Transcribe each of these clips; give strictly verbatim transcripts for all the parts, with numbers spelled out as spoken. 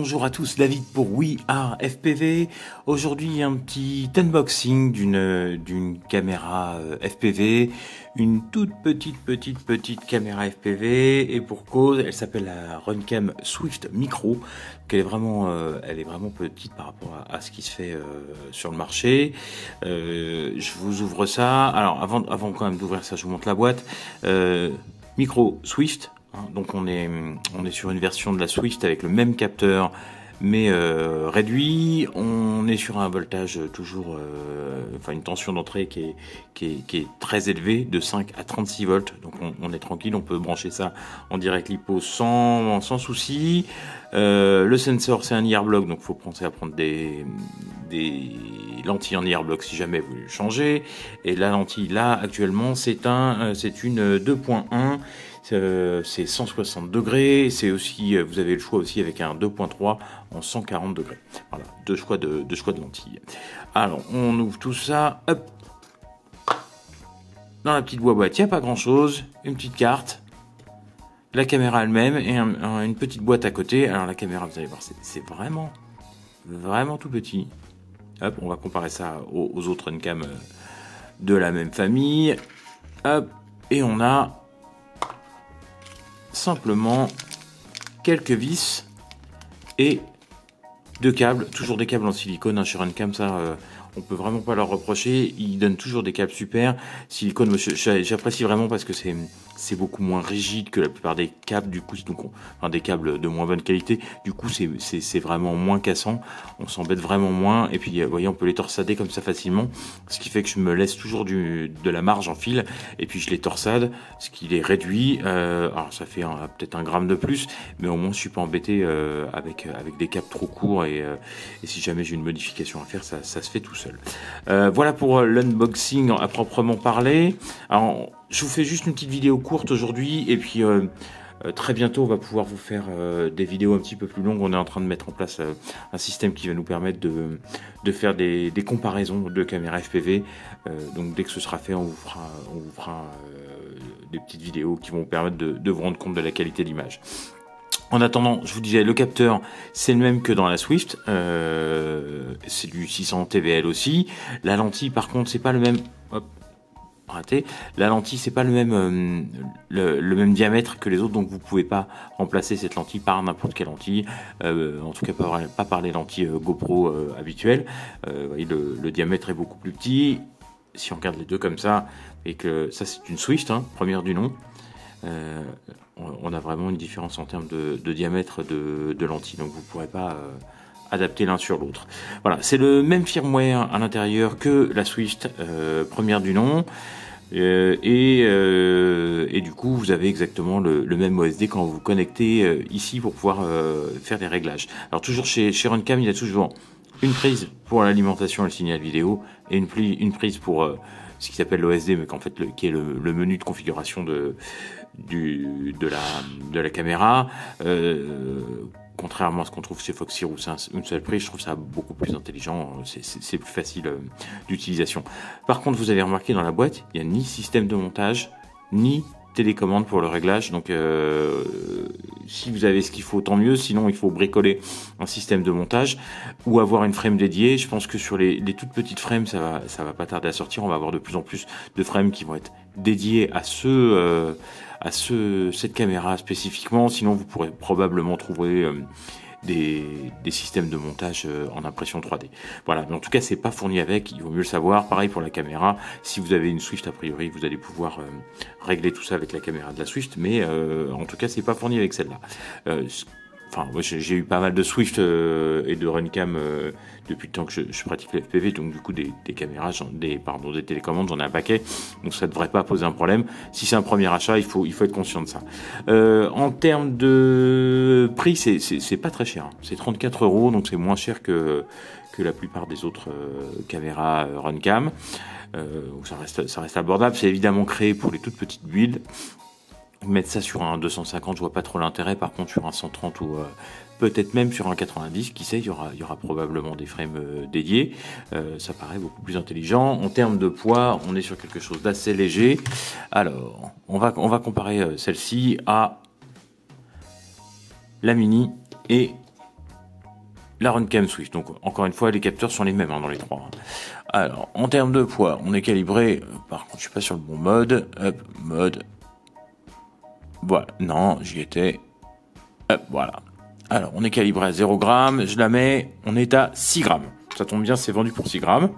Bonjour à tous, David pour We Are F P V. Aujourd'hui un petit unboxing d'une d'une caméra F P V, une toute petite petite petite caméra F P V, et pour cause, elle s'appelle la Runcam Swift Micro. Donc elle est vraiment euh, elle est vraiment petite par rapport à, à ce qui se fait euh, sur le marché. Euh, je vous ouvre ça. Alors avant avant quand même d'ouvrir ça, je vous montre la boîte. Euh, micro Swift. Donc on est on est sur une version de la Swift avec le même capteur mais euh, réduit. On est sur un voltage toujours, euh, enfin une tension d'entrée qui est, qui est qui est très élevée, de cinq à trente-six volts. Donc on, on est tranquille, on peut brancher ça en direct lipo sans sans souci. Euh, le sensor c'est un I R block, donc faut penser à prendre des des lentilles en I R block si jamais vous voulez le changer. Et la lentille là actuellement c'est un c'est une deux point un. Euh, c'est cent soixante degrés, c'est aussi, vous avez le choix aussi avec un deux point trois en cent quarante degrés. Voilà, deux choix de, deux choix de lentilles. Alors, on ouvre tout ça, hop. Dans la petite boîte, il n'y a pas grand chose, une petite carte, la caméra elle-même et un, un, une petite boîte à côté. Alors la caméra, vous allez voir, c'est vraiment, vraiment tout petit. Hop, on va comparer ça aux, aux autres Runcam de la même famille. Hop, et on a simplement quelques vis et deux câbles, toujours des câbles en silicone, hein, chez Runcam, ça euh, on peut vraiment pas leur reprocher, ils donnent toujours des câbles super, silicone, j'apprécie vraiment parce que c'est c'est beaucoup moins rigide que la plupart des câbles, du coup, donc on, enfin des câbles de moins bonne qualité, du coup c'est c'est c'est vraiment moins cassant, on s'embête vraiment moins, et puis vous voyez on peut les torsader comme ça facilement, ce qui fait que je me laisse toujours du de la marge en fil, et puis je les torsade, ce qui les réduit, euh, alors ça fait peut-être un gramme de plus, mais au moins je suis pas embêté euh, avec avec des câbles trop courts, et, euh, et si jamais j'ai une modification à faire, ça ça se fait tout seul. Euh, voilà pour l'unboxing à proprement parler. Alors je vous fais juste une petite vidéo courte aujourd'hui, et puis euh, euh, très bientôt on va pouvoir vous faire euh, des vidéos un petit peu plus longues. On est en train de mettre en place euh, un système qui va nous permettre de, de faire des, des comparaisons de caméras F P V. Euh, donc dès que ce sera fait, on vous fera, on vous fera euh, des petites vidéos qui vont vous permettre de, de vous rendre compte de la qualité d'image. En attendant, je vous disais, le capteur, c'est le même que dans la Swift, euh, c'est du six cents T V L aussi. La lentille, par contre, c'est pas le même. Hop, raté. La lentille, c'est pas le même, euh, le, le même diamètre que les autres, donc vous pouvez pas remplacer cette lentille par n'importe quelle lentille. Euh, en tout cas, pas, pas par les lentilles euh, GoPro euh, habituelles. Euh, vous voyez, le, le diamètre est beaucoup plus petit. Si on regarde les deux comme ça, et que ça, c'est une Swift, hein, première du nom. Euh, on a vraiment une différence en termes de, de diamètre de, de lentilles, donc vous ne pourrez pas euh, adapter l'un sur l'autre. Voilà, c'est le même firmware à l'intérieur que la Swift euh, première du nom, euh, et, euh, et du coup vous avez exactement le, le même O S D quand vous vous connectez euh, ici pour pouvoir euh, faire des réglages. Alors toujours chez, chez Runcam, il y a toujours une prise pour l'alimentation et le signal vidéo, et une, pli, une prise pour euh, ce qui s'appelle l'O S D, mais qu'en fait le, qui est le, le menu de configuration de Du, de, la, de la caméra. Euh, contrairement à ce qu'on trouve chez Foxy où c'est une seule prise, je trouve ça beaucoup plus intelligent, c'est plus facile euh, d'utilisation. Par contre, vous avez remarqué dans la boîte, il n'y a ni système de montage, ni télécommande pour le réglage, donc euh, si vous avez ce qu'il faut, tant mieux, sinon il faut bricoler un système de montage ou avoir une frame dédiée. Je pense que sur les, les toutes petites frames, ça va, ça va pas tarder à sortir, on va avoir de plus en plus de frames qui vont être dédiées à ce euh, à ce, cette caméra spécifiquement, sinon vous pourrez probablement trouver euh, des, des systèmes de montage euh, en impression trois D. Voilà, mais en tout cas c'est pas fourni avec, il vaut mieux le savoir. Pareil pour la caméra, si vous avez une Swift, a priori vous allez pouvoir euh, régler tout ça avec la caméra de la Swift, mais euh, en tout cas c'est pas fourni avec celle-là. Euh, Enfin, moi j'ai eu pas mal de Swift euh, et de Runcam euh, depuis le temps que je, je pratique le F P V, donc du coup des, des caméras, des pardon, des télécommandes, j'en ai un paquet, donc ça devrait pas poser un problème. Si c'est un premier achat, il faut il faut être conscient de ça. Euh, en termes de prix, c'est c'est pas très cher, hein. C'est trente-quatre euros, donc c'est moins cher que que la plupart des autres euh, caméras euh, Runcam. Euh, ça reste ça reste abordable. C'est évidemment créé pour les toutes petites builds. Mettre ça sur un deux cent cinquante, je vois pas trop l'intérêt. Par contre, sur un cent trente ou euh, peut-être même sur un quatre-vingt-dix, qui sait, il y aura, il y aura probablement des frames euh, dédiés. Euh, ça paraît beaucoup plus intelligent. En termes de poids, on est sur quelque chose d'assez léger. Alors, on va, on va comparer euh, celle-ci à la Mini et la Runcam Swift. Donc encore une fois, les capteurs sont les mêmes hein, dans les trois. Alors, en termes de poids, on est calibré. Par contre, je suis pas sur le bon mode. Hop, mode. Voilà, non, j'y étais. Hop, voilà. Alors, on est calibré à zéro gramme. Je la mets. On est à six grammes. Ça tombe bien, c'est vendu pour six grammes.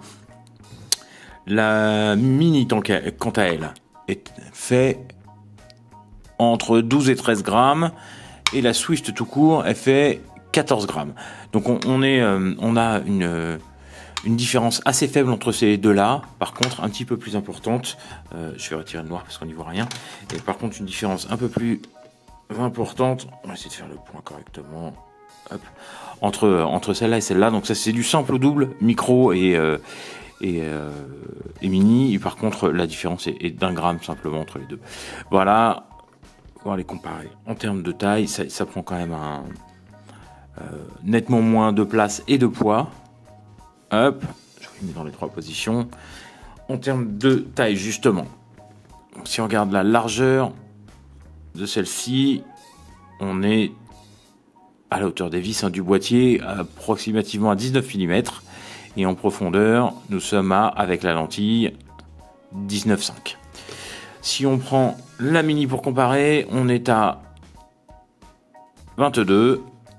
La Mini, quant à elle, est fait entre douze et treize grammes. Et la Swift tout court, elle fait quatorze grammes. Donc on, on, est, euh, on a une, euh, une différence assez faible entre ces deux-là. Par contre, un petit peu plus importante. Euh, je vais retirer le noir parce qu'on n'y voit rien. Et par contre, une différence un peu plus importante. On va essayer de faire le point correctement. Hop. Entre, entre celle-là et celle-là. Donc ça, c'est du simple au double, micro et, euh, et, euh, et mini. Et par contre, la différence est, est d'un gramme simplement entre les deux. Voilà. On va les comparer. En termes de taille, ça, ça prend quand même un, euh, nettement moins de place et de poids. Hop, je vous mets dans les trois positions. En termes de taille, justement, si on regarde la largeur de celle-ci, on est à la hauteur des vis hein, du boîtier, approximativement à dix-neuf millimètres. Et en profondeur, nous sommes à, avec la lentille, dix-neuf virgule cinq. Si on prend la Mini pour comparer, on est à vingt-deux,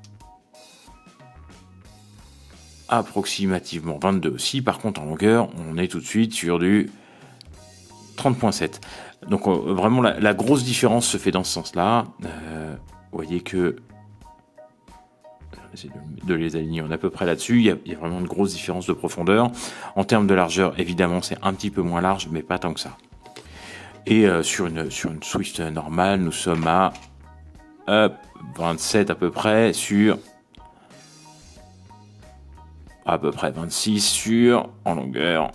approximativement vingt-deux aussi. Par contre, en longueur, on est tout de suite sur du trente virgule sept. Donc euh, vraiment, la, la grosse différence se fait dans ce sens-là. Euh, vous voyez que j'essaie de, de les aligner, on est à peu près là-dessus. Il y, a, il y a vraiment une grosse différence de profondeur. En termes de largeur, évidemment, c'est un petit peu moins large, mais pas tant que ça. Et euh, sur une sur une Swift normale, nous sommes à hop, vingt-sept à peu près sur à peu près vingt-six sur en longueur.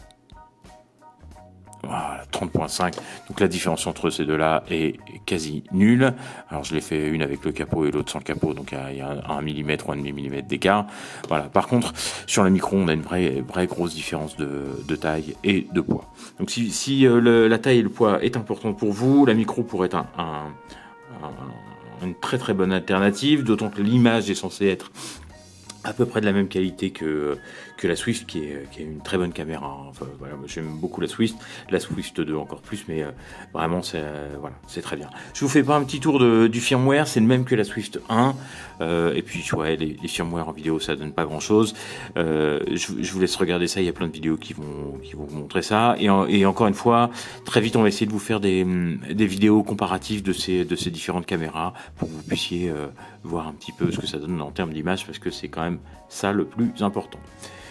Voilà, trente virgule cinq. Donc la différence entre ces deux-là est quasi nulle. Alors je l'ai fait une avec le capot et l'autre sans le capot, donc il y a un millimètre ou un demi millimètre d'écart. Voilà. Par contre, sur le micro, on a une vraie, vraie grosse différence de, de taille et de poids. Donc si, si euh, le, la taille et le poids est important pour vous, la micro pourrait être un, un, un, une très très bonne alternative, d'autant que l'image est censée être à peu près de la même qualité que que la Swift, qui est qui est une très bonne caméra. Enfin voilà, j'aime beaucoup la Swift, la Swift deux encore plus, mais euh, vraiment c'est euh, voilà, c'est très bien. Je vous fais pas un petit tour de, du firmware, c'est le même que la Swift un, euh, et puis ouais, les, les firmware en vidéo ça donne pas grand chose. Euh, je, je vous laisse regarder ça, il y a plein de vidéos qui vont qui vont vous montrer ça, et, en, et encore une fois, très vite on va essayer de vous faire des des vidéos comparatives de ces de ces différentes caméras pour que vous puissiez euh, voir un petit peu ce que ça donne en termes d'image, parce que c'est quand même ça le plus important.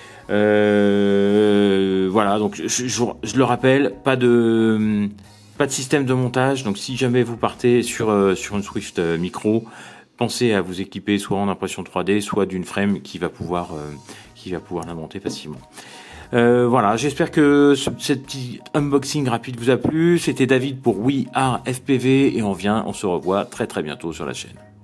Euh, voilà, donc je, je, je le rappelle, pas de pas de système de montage. Donc si jamais vous partez sur euh, sur une Swift euh, micro, pensez à vous équiper soit en impression trois D, soit d'une frame qui va pouvoir euh, qui va pouvoir la monter facilement. Euh, voilà, j'espère que ce cette petit unboxing rapide vous a plu. C'était David pour We Are F P V et on vient, on se revoit très très bientôt sur la chaîne.